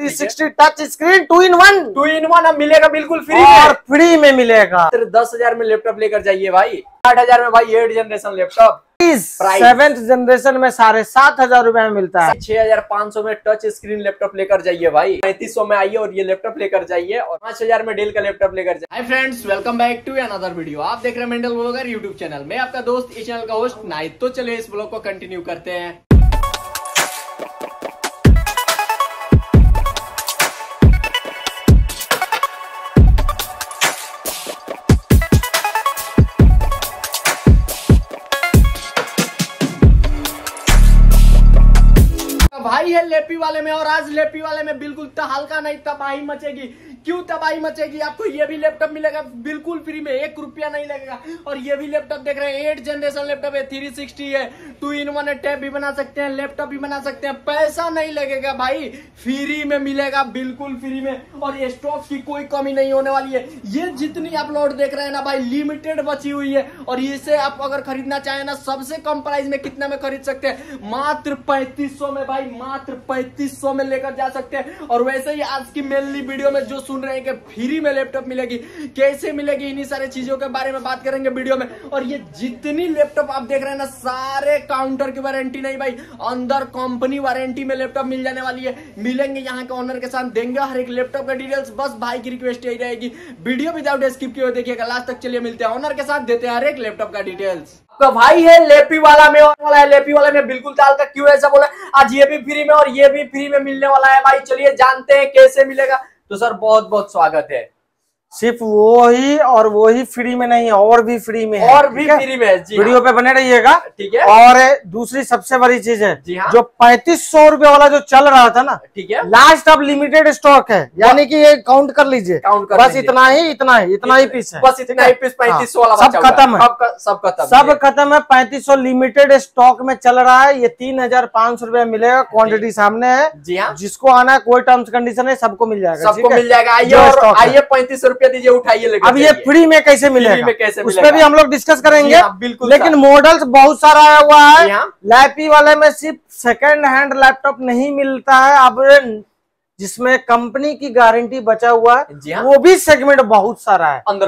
360 touch screen 2 in 1 अब मिलेगा बिल्कुल फ्री और फ्री में मिलेगा। 10,000 में लैपटॉप लेकर जाइए भाई, 8,000 में भाई 8 जनरेशन लैपटॉप। 7th जनरेशन में 7,500 रुपए में मिलता है। 6,500 में टच स्क्रीन लैपटॉप लेकर जाइए भाई। 3500 में आइए और ये लैपटॉप लेकर जाइए और 5,000 में डेल का लैपटॉप लेकर जाइए। Hi friends, welcome back to another video. आप देख रहे हैं मेंटल ब्लॉगर यूट्यूब चैनल। मैं आपका दोस्त, इस चैनल का होस्ट नाइट। तो चलिए इस ब्लॉग को कंटिन्यू करते हैं। भाई है लेपी वाले में, और आज लेपी वाले में बिल्कुल हल्का नहीं तबाही मचेगी। क्यों तबाही मचेगी? आपको ये भी लैपटॉप मिलेगा बिल्कुल फ्री में, 1 रुपया नहीं लगेगा। और ये भी लैपटॉप देख रहे हैं, 8 जनरेशन लैपटॉप है, 360 है, 2 in 1 है, टैब भी बना सकते हैं, लैपटॉप भी बना सकते हैं। पैसा नहीं लगेगा भाई, फ्री में मिलेगा, बिल्कुल फ्री में। और ये स्टॉक की कोई कमी नहीं होने वाली है। ये जितनी आप लोड देख रहे हैं ना भाई, लिमिटेड बची हुई है। और इसे आप अगर खरीदना चाहें ना, सबसे कम प्राइस में कितना में खरीद सकते हैं? मात्र 3500 में भाई, मात्र 3500 में लेकर जा सकते हैं। और वैसे ही आज की मेनली वीडियो में जो सुन रहे हैं कि फ्री में लैपटॉप मिलेगी, कैसे मिलेगी, इन्हीं सारे चीजों के बारे में बात करेंगे वीडियो में। और ये जितनी लैपटॉप आप देख रहे हैं ना, सारे काउंटर की वारंटी नहीं भाई, अंदर कंपनी वारंटी में लैपटॉप मिल जाने वाली है। मिलेंगे यहाँ के ओनर के साथ, देंगे हर एक लैपटॉप का डिटेल्स। बस भाई की रिक्वेस्ट यही रहेगी, वीडियो विदाउट स्किप किए हुए देखिएगा लास्ट तक। चलिए मिलते हैं ओनर के साथ, देते हैं हर एक लैपटॉप का डिटेल्स। तो भाई है लेपी वाला में, और वाला है लेपी वाला में बिल्कुल चाल का। क्यों ऐसा बोला? आज ये भी फ्री में और ये भी फ्री में मिलने वाला है भाई। चलिए जानते हैं कैसे मिलेगा। तो सर बहुत बहुत स्वागत है। सिर्फ वो ही और वो ही फ्री में नहीं, और भी फ्री में है, और भी फ्री में है जी। वीडियो पे बने रहिएगा। ठीक है। और दूसरी सबसे बड़ी चीज है जी हाँ, जो 3500 रुपए वाला जो चल रहा था ना, ठीक है, लास्ट अब लिमिटेड स्टॉक है, यानी कि ये काउंट कर लीजिए, काउंट कर बस लीजिए। इतना ही पीस है, बस इतना ही पीस 3500 वाला सब खत्म है, सब है। खत्म है। 3500 लिमिटेड स्टॉक में चल रहा है। ये 3,500 रुपए मिलेगा, क्वांटिटी सामने है जी हाँ। जिसको आना है, कोई टर्म्स कंडीशन है, सबको मिल जाएगा, सबको मिल जाएगा। आइए और आइए 3500 रुपया दीजिए, उठाइए। अब ये फ्री में कैसे मिलेगा, उस पर भी हम लोग डिस्कस करेंगे। बिल्कुल। लेकिन मॉडल्स बहुत सारा आया हुआ है। लैपी वाले में सिर्फ सेकंड हैंड लैपटॉप नहीं मिलता है, अब जिसमें कंपनी की गारंटी बचा हुआ है, वो भी सेगमेंट बहुत सारा है अंडर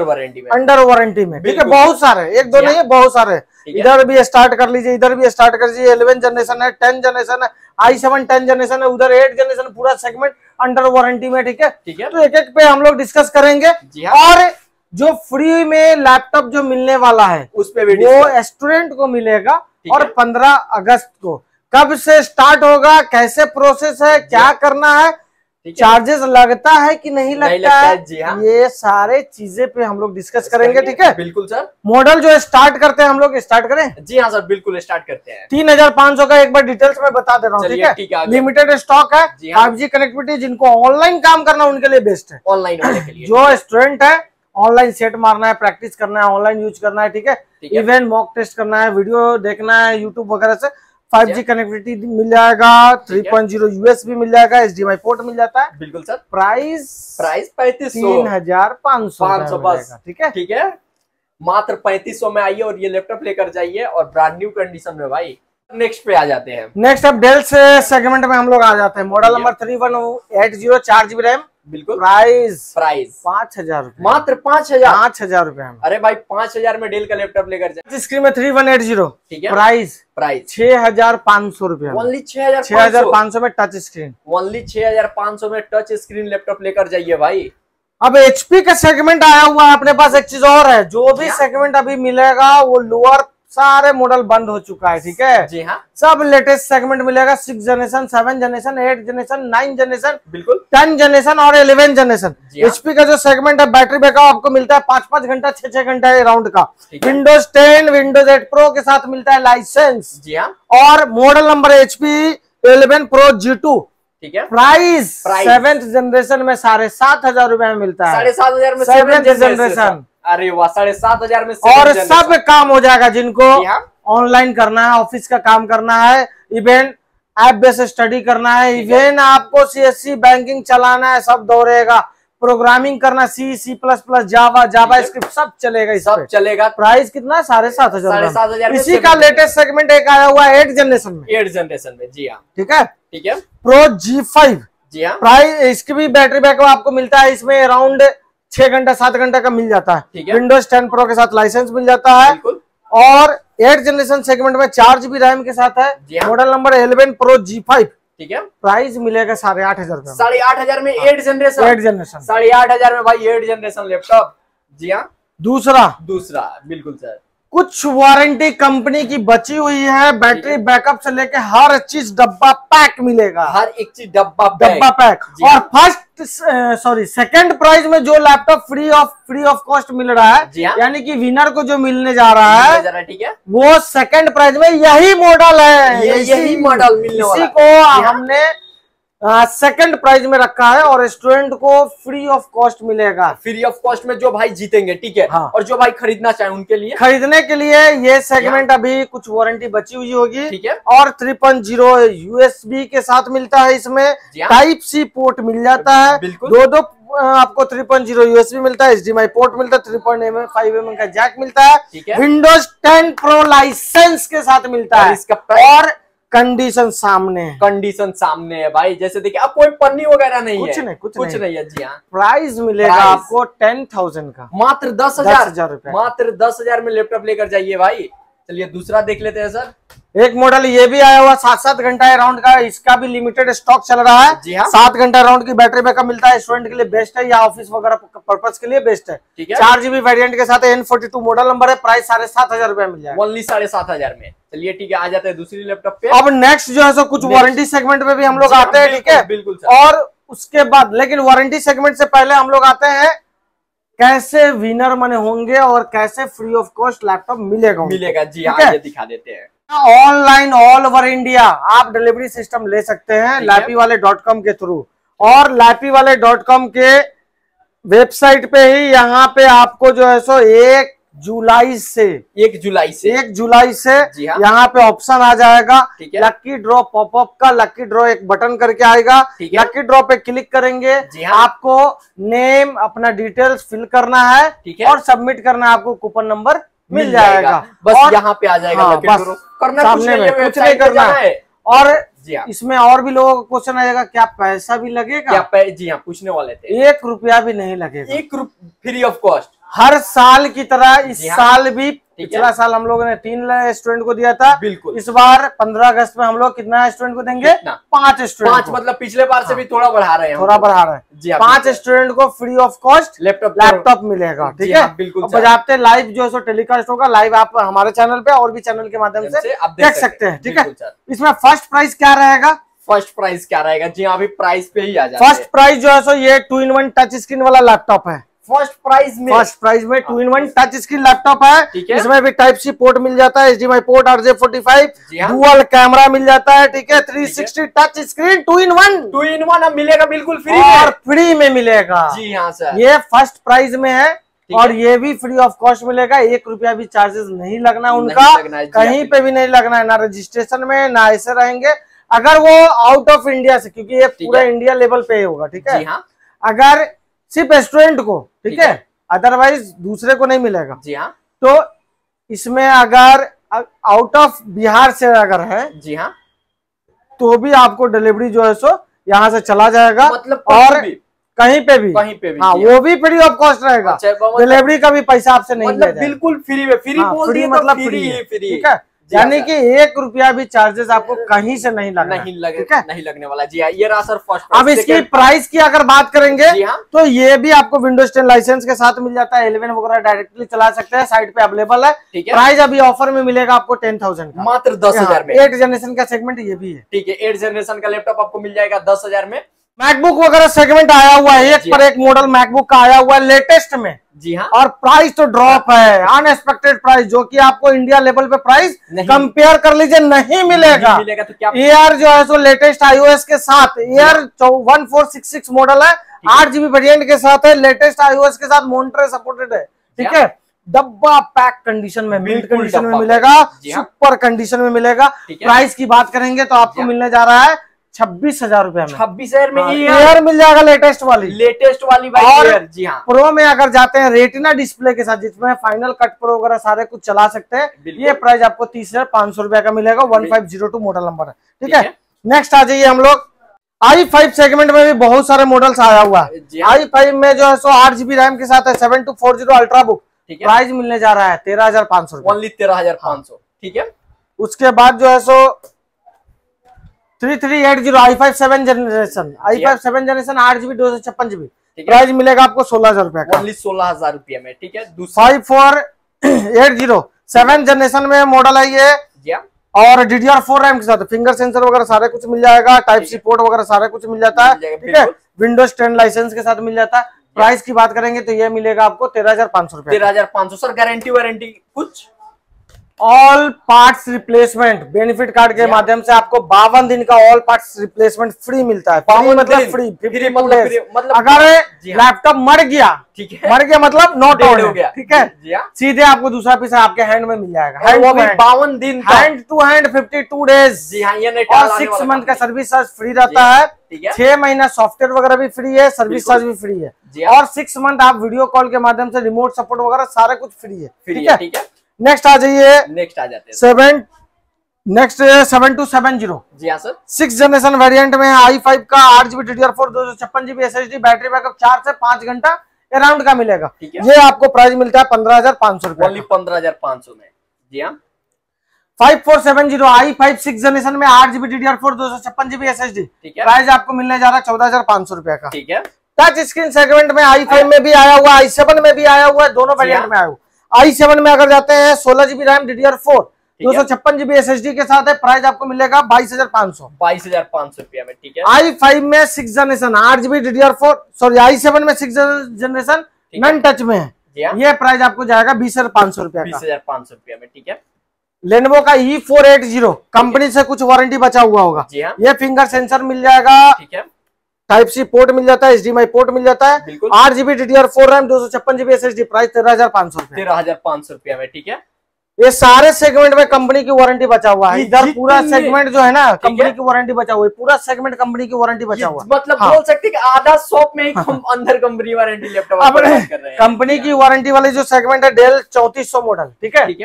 वारंटी में। ठीक है, बहुत सारे, एक दो नहीं है, बहुत सारे। इधर भी स्टार्ट कर लीजिए, इधर भी स्टार्ट कर लीजिए। 11 जनरेशन है, 10 जनरेशन है, i7 10 जनरेशन है, उधर 8 जनरेशन, पूरा सेगमेंट अंडर वारंटी में। ठीक है, तो एक एक पे हम लोग डिस्कस करेंगे। और जो फ्री में लैपटॉप जो मिलने वाला है, उस पे भी वो स्टूडेंट को मिलेगा। और 15 अगस्त को कब से स्टार्ट होगा, कैसे प्रोसेस है, क्या करना है, चार्जेस लगता है कि नहीं लगता है, जी हाँ। ये सारे चीजें पे हम लोग डिस्कस करेंगे। ठीक है, बिल्कुल सर। मॉडल जो स्टार्ट करते हैं, हम लोग स्टार्ट करें। जी हाँ सर, बिल्कुल स्टार्ट करते हैं। 3,500 का एक बार डिटेल्स में बता दे रहा हूँ। ठीक है, लिमिटेड स्टॉक है, 5G कनेक्टिविटी। जिनको ऑनलाइन काम करना उनके लिए बेस्ट है, ऑनलाइन वाले के लिए। जो स्टूडेंट है, ऑनलाइन सेट मारना है, प्रैक्टिस करना है, ऑनलाइन यूज करना है। ठीक है, इवेंट मॉक टेस्ट करना है, वीडियो देखना है यूट्यूब वगैरह से, 5G कनेक्टिविटी मिल जाएगा, 3.0 USB मिल जाएगा, HDMI पोर्ट मिल जाता है। बिल्कुल सर। प्राइस 3,500 बस। ठीक है, मात्र 3500 में आइए और ये लैपटॉप लेकर जाइए, और ब्रांड न्यू कंडीशन में भाई। नेक्स्ट पे आ जाते हैं। नेक्स्ट अब डेल से सेगमेंट में हम लोग आ जाते हैं। Model number 3180, 4GB RAM. बिल्कुल। प्राइस 5,000 रुपए, मात्र 5,000 रुपए। अरे भाई 5,000 में डेल का लैपटॉप लेकर जाए। स्क्रीन में 3180। ठीक है, प्राइस 6,500 रुपए, ओनली 6,500 में टच स्क्रीन, ओनली 6,500 में टच स्क्रीन लैपटॉप लेकर जाइए भाई। अब HP का सेगमेंट आया हुआ है अपने पास। एक चीज और है, जो भी सेगमेंट अभी मिलेगा वो लोअर सारे मॉडल बंद हो चुका है। ठीक है जी हाँ, सब लेटेस्ट सेगमेंट मिलेगा। 6 जनरेशन, 7 जनरेशन, 8 जनरेशन, 9 जनरेशन, बिल्कुल 10 जनरेशन और 11 जनरेशन। HP का जो सेगमेंट है, बैटरी बैकअप आपको मिलता है 5-5 घंटा, 6-6 घंटा राउंड का। विंडोज 10, विंडोज 8 प्रो के साथ मिलता है लाइसेंस। जी हाँ। और model number HP 11 Pro G2। ठीक है, प्राइस 7th जनरेशन में 7,500 रुपए में मिलता है। 7,500 में 7th जनरेशन। अरे वाह, 7,500 में। और सब काम हो जाएगा जिनको ऑनलाइन करना है, ऑफिस का काम करना है, इवेंट ऐप बेस स्टडी करना है, इवेंट आपको CSC बैंकिंग चलाना है, सब दौड़ेगा। प्रोग्रामिंग करना, C++, जावा स्क्रिप्ट, सब चलेगा, सब चलेगा। प्राइस कितना? 7,500। इसी का लेटेस्ट सेगमेंट एक आया हुआ है 8 जनरेशन में। 8 जनरेशन में, जी हाँ। ठीक है, ठीक है, प्रो G5 जी हाँ। प्राइस इसकी भी बैटरी बैकअप आपको मिलता है इसमें अराउंड 6 घंटा 7 घंटा का मिल जाता है। विंडोज 10 प्रो के साथ लाइसेंस मिल जाता है और 8 जनरेशन सेगमेंट में 4 GB रैम के साथ है। Model number 11 pro G5। ठीक है, प्राइस मिलेगा 8,500 रुपए। 8,500 में 8 जनरेशन 8,500 में भाई 8 जनरेशन लैपटॉप। जी हाँ। दूसरा बिल्कुल सर, कुछ वारंटी कंपनी की बची हुई है। बैटरी बैकअप से लेके हर चीज डब्बा पैक मिलेगा, हर एक चीज डब्बा पैक। और सेकंड प्राइस में जो लैपटॉप फ्री ऑफ कॉस्ट मिल रहा है, यानी कि विनर को जो मिलने जा रहा है, ठीक है, वो सेकंड प्राइस में यही मॉडल है। यही मॉडल मिलने वाला है। इसी को हमने सेकंड प्राइज में रखा है और स्टूडेंट को फ्री ऑफ कॉस्ट मिलेगा। फ्री ऑफ कॉस्ट में जो भाई जीतेंगे, ठीक है। हाँ। और जो भाई खरीदना चाहे उनके लिए, खरीदने के लिए ये सेगमेंट अभी कुछ वारंटी बची हुई होगी, ठीक है। और 3.0 USB के साथ मिलता है। इसमें टाइप सी पोर्ट मिल जाता है, दो आपको 3.0 USB मिलता है, HDMI पोर्ट मिलता है, 3.5mm का जैक मिलता है, विंडोज 10 प्रो लाइसेंस के साथ मिलता है। और कंडीशन सामने है भाई, जैसे देखिए अब कोई पन्नी वगैरह नहीं कुछ है, नहीं कुछ नहीं है। जी हाँ। प्राइस मिलेगा आपको 10,000 का, मात्र 10,000 रुपए, मात्र 10,000 में लैपटॉप लेकर जाइए भाई। चलिए दूसरा देख लेते हैं सर। एक मॉडल ये भी आया हुआ 7 घंटा अराउंड का, इसका भी लिमिटेड स्टॉक चल रहा है। जी हाँ। 7 घंटा अराउंड की बैटरी बैकअप मिलता है, स्टूडेंट के लिए बेस्ट है या ऑफिस वगैरह पर्पज के लिए बेस्ट है। 4 GB वेरिएंट के साथ N42 मॉडल नंबर है। प्राइस 7,500 रुपए मिल जाएगा, ओनली 7,500 में। चलिए ठीक है, आ जाते हैं दूसरी लैपटॉप पे। अब नेक्स्ट जो है सो कुछ वारंटी सेगमेंट में भी हम लोग आते हैं, ठीक है, बिल्कुल। और उसके बाद लेकिन वारंटी सेगमेंट से पहले हम लोग आते हैं कैसे विनर मने होंगे और कैसे फ्री ऑफ कॉस्ट लैपटॉप मिलेगा। जी हाँ, ये दिखा देते हैं। ऑनलाइन ऑल ओवर इंडिया आप डिलीवरी सिस्टम ले सकते हैं lappyvale.com के थ्रू, और lappyvale.com के वेबसाइट पे ही यहाँ पे आपको जो है सो 1 जुलाई से यहाँ पे ऑप्शन आ जाएगा लकी ड्रॉ पॉपअप का। लकी ड्रॉ एक बटन करके आएगा, लकी ड्रॉ पे क्लिक करेंगे, आपको नेम अपना डिटेल्स फिल करना है और सबमिट करना है, आपको कूपन नंबर मिल जाएगा। बस यहाँ पे आ जाएगा। हाँ, बस करना कुछ नहीं करना है। और इसमें और भी लोगों को क्वेश्चन आएगा, क्या पैसा भी लगेगा? जी हाँ, पूछने वाले थे। 1 रुपया भी नहीं लगेगा, 1 रुपया फ्री ऑफ कॉस्ट। हर साल की तरह इस साल भी, पिछला साल हम लोगों ने 3 स्टूडेंट को दिया था, बिल्कुल। इस बार 15 अगस्त में हम लोग कितना स्टूडेंट को देंगे? 5 स्टूडेंट। मतलब पिछले बार से भी थोड़ा बढ़ा रहे हैं, 5 स्टूडेंट को फ्री ऑफ कॉस्ट लैपटॉप मिलेगा, ठीक है, बिल्कुल। बजाते लाइव जो है टेलीकास्ट होगा, लाइव आप हमारे चैनल पे और भी चैनल के माध्यम से देख सकते हैं, ठीक है। इसमें फर्स्ट प्राइस क्या रहेगा? जी हाँ, अभी प्राइस पे ही आ जाए। फर्स्ट प्राइस जो है सो ये 2-in-1 टच स्क्रीन वाला लैपटॉप है। फर्स्ट प्राइस में 2-in-1 टच स्क्रीन लैपटॉप है। इसमें भी टाइप सी पोर्ट मिल जाता है, HDMI port, RJ45, dual camera मिल जाता है, ठीक है, 360 टच स्क्रीन 2-in-1 अब मिलेगा बिल्कुल फ्री और फ्री में मिलेगा। जी हाँ सर, ये फर्स्ट प्राइस में है और ये भी फ्री ऑफ कॉस्ट मिलेगा। 1 रुपया भी चार्जेस नहीं लगना उनका, कहीं पे भी नहीं लगना है, ना रजिस्ट्रेशन में, ना ऐसे रहेंगे। अगर वो आउट ऑफ इंडिया से, क्योंकि ये पूरा इंडिया लेवल पे होगा, ठीक है, अगर सिर्फ स्टूडेंट को, ठीक है, अदरवाइज दूसरे को नहीं मिलेगा। जी हाँ। तो इसमें अगर आउट ऑफ बिहार से अगर है, जी हाँ, तो भी आपको डिलीवरी जो है सो यहाँ से चला जाएगा, मतलब और कहीं पे भी हाँ, वो भी फ्री ऑफ कॉस्ट रहेगा। डिलीवरी का भी पैसा आपसे नहीं लिया जाएगा, बिल्कुल फ्री में। फ्री मतलब फ्री, ठीक है, यानी कि 1 रुपया भी चार्जेस आपको कहीं से नहीं लगने वाला। जी हाँ, ये रहा सर फर्स्ट। अब इसकी प्राइस की अगर बात करेंगे, तो ये भी आपको विंडोज 10 लाइसेंस के साथ मिल जाता है, 11 वगैरह डायरेक्टली चला सकते हैं, साइट पे अवेलेबल है। प्राइस अभी ऑफर में मिलेगा आपको 10,000 का, मात्र 10,000 में। 8 जनरेशन का सेगमेंट ये भी है, ठीक है, 8 जनरेशन का लैपटॉप आपको मिल जाएगा 10,000 में। मैकबुक वगैरह सेगमेंट आया हुआ है, एक पर एक मॉडल मैकबुक का आया हुआ है लेटेस्ट में। जी हाँ, और प्राइस तो ड्रॉप है, अनएक्सपेक्टेड प्राइस, जो कि आपको इंडिया लेवल पे प्राइस कंपेयर कर लीजिए नहीं मिलेगा। तो क्या एयर जो है सो लेटेस्ट iOS के साथ, एयर 1466 मॉडल है, 8 GB वेरिएंट के साथ है, लेटेस्ट iOS के साथ मॉनिटर सपोर्टेड है, ठीक है, डब्बा पैक कंडीशन में, मिल्ट कंडीशन में मिलेगा, सुपर कंडीशन में मिलेगा। प्राइस की बात करेंगे तो आपको मिलने जा रहा है 26,000 रुपए में। 26,000 में एयर मिल जाएगा, लेटेस्ट वाली और जी हाँ, प्रो में अगर जाते हैं रेटिना डिस्प्ले के साथ, जिसमें फाइनल कट प्रो वगैरह सारे कुछ चला सकते हैं, ये प्राइस आपको 30,500 रुपए का मिलेगा। 1502 मॉडल नंबर है, ठीक है। नेक्स्ट आ जाइए हम लोग, i5 सेगमेंट में भी बहुत सारे मॉडल्स आया हुआ है। i5 में जो है सो 8GB रैम के साथ है, 7240 अल्ट्रा बुक, प्राइस मिलने जा रहा है 13,500 रुपए, ओनली 13,500। ठीक है। उसके बाद जो है सो 3380 i5 7 generation, i5 7 generation 8GB 256GB, price मिलेगा आपको 16,000 रुपए का, ओनली 16,000 रुपए में। ठीक है। 5480 7 जनरेशन में मॉडल है ये, और DDR4 रैम के साथ फिंगर सेंसर वगैरह सारे कुछ मिल जाएगा, टाइप सी पोर्ट वगैरह सारे कुछ मिल जाता है। ठीक है। विंडोज 10 लाइसेंस के साथ मिल जाता है। प्राइस की बात करेंगे तो ये मिलेगा आपको 13,500 रुपए। 13,500। सर गारंटी वारंटी कुछ? All parts replacement benefit card के माध्यम से आपको 52 दिन का ऑल पार्ट्स रिप्लेसमेंट फ्री मिलता है। फ्री मतलब फ्री, 52 मतलब अगर लैपटॉप मर गया, ठीक है, मर गया मतलब नॉट ऑन हो गया, ठीक है, सीधे आपको दूसरा पीस आपके हैंड में मिल जाएगा। 52 दिन हैंड टू हैंड 52 डेज, और 6 मंथ का सर्विस चार्ज फ्री रहता है। 6 महीना सॉफ्टवेयर वगैरह भी फ्री है, सर्विस चार्ज भी फ्री है, और 6 मंथ आप वीडियो कॉल के माध्यम से रिमोट सपोर्ट वगैरह सारा कुछ फ्री है। ठीक है। नेक्स्ट आ जाइए, नेक्स्ट आ जाते हैं 7270। जी हाँ सर। 6 जनरेशन वेरिएंट में है, i5 का 8GB DDR4 256GB SSD, battery backup 4 से 5 घंटा अराउंड का मिलेगा। ये आपको प्राइस मिलता है 15,500 रुपए, ओनली 15,500 में। जी हाँ। 5470 i5 6 जनरेशन में 8GB DDR4 256GB SSD, price आपको मिलने जा रहा है 14,500 रुपए का। ठीक है। टच स्क्रीन सेगमेंट में i5 में भी आया हुआ, i7 में भी आया हुआ है, दोनों वेरिएंट में आया हुआ। i7 में अगर जाते हैं 16GB RAM DDR4 256GB SSD के साथ है, प्राइस आपको मिलेगा 22,500 रुपया में। ठीक है। i5 में 6 generation 8GB DDR4 sorry i7 में 6 जनरेशन नॉन टच में है, ये प्राइस आपको जाएगा 20,500 रुपया, 20,500 रुपया में। ठीक है। लेनोवो का E480 कंपनी से कुछ वारंटी बचा हुआ होगा, ये फिंगर सेंसर मिल जाएगा, ठीक है, टाइप सी पोर्ट मिल जाता है, HDMI पोर्ट मिल जाता है, 8GB DDR4 RAM 256GB SSD, price 13,500 रुपया, 13,500 रुपया में। ठीक है। ये सारे सेगमेंट में कंपनी की वारंटी बचा हुआ है। इधर पूरा सेगमेंट जो है ना कंपनी की वारंटी बचा हुआ है, पूरा सेगमेंट कंपनी की वारंटी बचा हुआ है। मतलब बोल सकते हैं कि आधा शॉप में ही हम अंदर कंपनी वारंटी लैपटॉप कर रहे हैं। कंपनी की वारंटी वाली जो सेगमेंट है डेल 3400 मॉडल, ठीक है,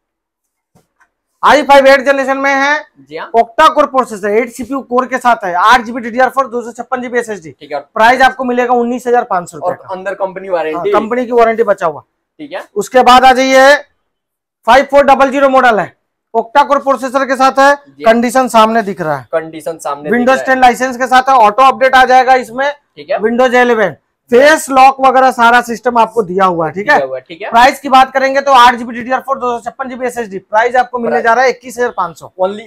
i5 8 जनरेशन में है, octa core processor 8 CPU core के साथ है, 8GB DDR4 256GB SSD, ठीक है, प्राइस आपको मिलेगा 19,500 रुपए का, अंदर कंपनी वारंटी, कंपनी की वारंटी बचा हुआ। ठीक है। उसके बाद आ जाइए 5400 मॉडल है, ओक्टा कोर प्रोसेसर के साथ है, कंडीशन सामने दिख रहा है, कंडीशन सामने, विंडोज 10 लाइसेंस के साथ है, ऑटो अपडेट आ जाएगा इसमें, ठीक है, विंडोज 11 फेस लॉक वगैरह सारा सिस्टम आपको दिया हुआ है। ठीक है। प्राइस की बात करेंगे तो 8GB DDR4 256GB SSD, price आपको मिलने जा रहा है 21,500, ओनली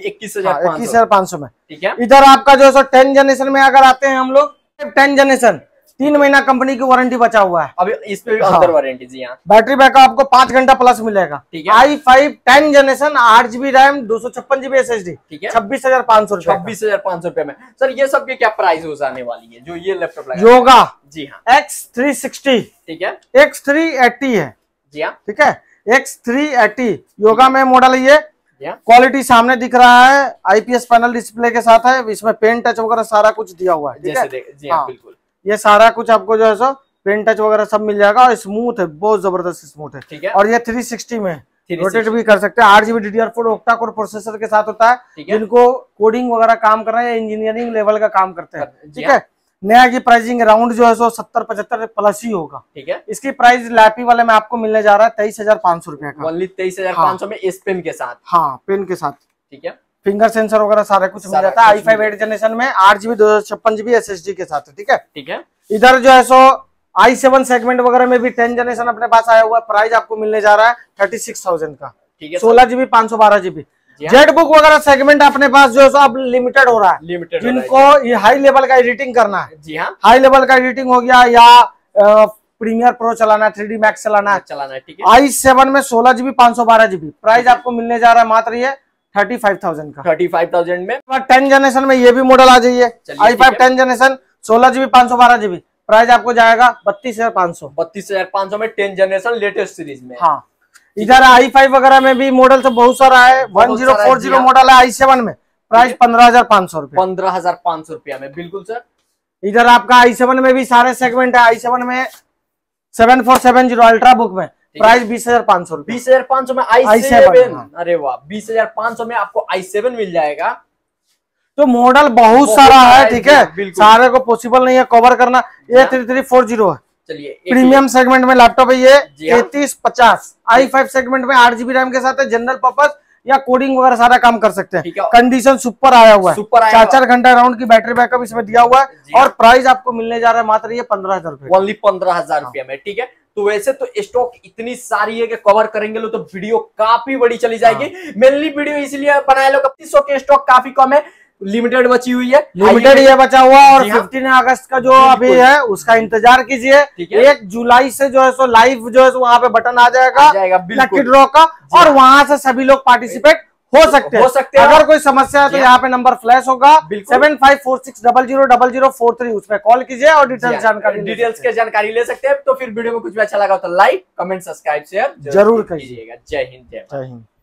21,500 में। ठीक है। इधर आपका जो 10 जनरेशन में अगर आते हैं हम लोग, 10 जनरेशन 3 महीना कंपनी की वारंटी बचा हुआ है, अभी इस पे भी अंदर वारंटी। जी हाँ। बैटरी बैकअप आपको 5 घंटा प्लस मिलेगा। i5 10 generation 8GB RAM 256GB SSD, 26,500 रुपए, 26,500 रुपए में। सर ये सब के क्या प्राइस हो जाने वाली है जो ये लैपटॉप योगा? जी हाँ। X360, ठीक है, X380 है। जी हाँ। ठीक है, X380 योगा में मॉडल है ये, क्वालिटी सामने दिख रहा है, IPS पैनल डिस्प्ले के साथ है, इसमें पेन टच वगैरह सारा कुछ दिया हुआ है। ठीक है। जी हाँ, बिल्कुल ये सारा कुछ आपको जो है सो पेन टच वगैरह सब मिल जाएगा, और स्मूथ है, बहुत जबरदस्त स्मूथ है। ठीक है। और ये 360 में रोटेट भी कर सकते हैं, 8GB DDR4 octa core processor के साथ होता है, जिनको कोडिंग वगैरह काम कर रहे हैं, इंजीनियरिंग लेवल का काम करते हैं। ठीक है। नया की प्राइसिंग अराउंड जो है सो 70-75 प्लस ही होगा। ठीक है। इसकी प्राइस लैपी वाले में आपको मिलने जा रहा है 23,500 रुपए का, ओनली 23,500 में इस पेन के साथ। हाँ, पेन के साथ। ठीक है। फिंगर सेंसर वगैरह सारा कुछ मिल जाता है, i5 8 जनरेशन में 8GB 256GB SSD के साथ। ठीक है। ठीक है। इधर जो है सो i7 सेगमेंट वगैरह में भी 10 जनरेशन अपने पास आया हुआ है, प्राइस आपको मिलने जा रहा है 36,000 का। ठीक है। 16GB 512GB जेट बुक वगैरह सेगमेंट अपने पास जो है सो अब लिमिटेड हो रहा है, लिमिटेड, जिनको ये हाई लेवल का एडिटिंग करना है। जी हाँ। हाई लेवल का एडिटिंग हो गया, या प्रीमियर प्रो चलाना है, 3D मैक्स चलाना है। ठीक है। i7 में 16GB 512GB, प्राइस आपको मिलने जा रहा है मात्र ये 35,000 का, 35,000 में। 10 जनरेशन में ये भी मॉडल आ जाइए, i5 10 generation 16GB 512GB, price आपको जाएगा 32,500, 32,500 में 10 जनरेशन लेटेस्ट सीरीज में। हाँ। इधर i5 वगैरह में भी मॉडल तो बहुत सारा है, 1040 मॉडल है i7 में, प्राइस 15,500 रुपए, 15,500 रुपया में। बिल्कुल सर। इधर आपका i7 में भी सारे सेगमेंट है, i7 में 7470 अल्ट्रा बुक में प्राइस 20,500 रुपए, 20,500 में i7। अरे वाह, 20,500 में आपको i7 मिल जाएगा। तो मॉडल बहुत सारा है, ठीक है, सारे को पॉसिबल नहीं है कवर करना। ये 3340 है, चलिए प्रीमियम सेगमेंट में लैपटॉप है ये। 3350 i5 सेगमेंट में 8GB रैम के साथ है, जनरल पर्पस या कोडिंग वगैरह सारा काम कर सकते हैं। कंडीशन सुपर आया हुआ है, 4 घंटा राउंड की बैटरी बैकअप इसमें दिया हुआ है। और प्राइस आपको मिलने जा रहा है मात्र ये 15,000 रुपए, ओनली 15,000 रुपये में, ठीक है। तो वैसे तो स्टॉक इतनी सारी है कि कवर करेंगे लो तो वीडियो काफी बड़ी चली जाएगी। मेनली वीडियो इसलिए बनाए लोग 2500 के स्टॉक काफी कम है, लिमिटेड बची हुई है, लिमिटेड ये बचा हुआ। और 15 अगस्त का जो अभी है उसका इंतजार कीजिए। 1 जुलाई से जो है सो लाइव जो है वहां पे बटन आ जाएगा लकी ड्रॉ का, और वहां से सभी लोग पार्टिसिपेट हो सकते हैं। अगर कोई समस्या है तो यहाँ पे नंबर फ्लैश होगा 7546000043, उसमें कॉल कीजिए और डिटेल्स की जानकारी ले सकते हैं। तो फिर वीडियो में कुछ भी अच्छा लगा तो लाइक कमेंट सब्सक्राइब शेयर जरूर कीजिएगा। जय हिंद। जय हिंद।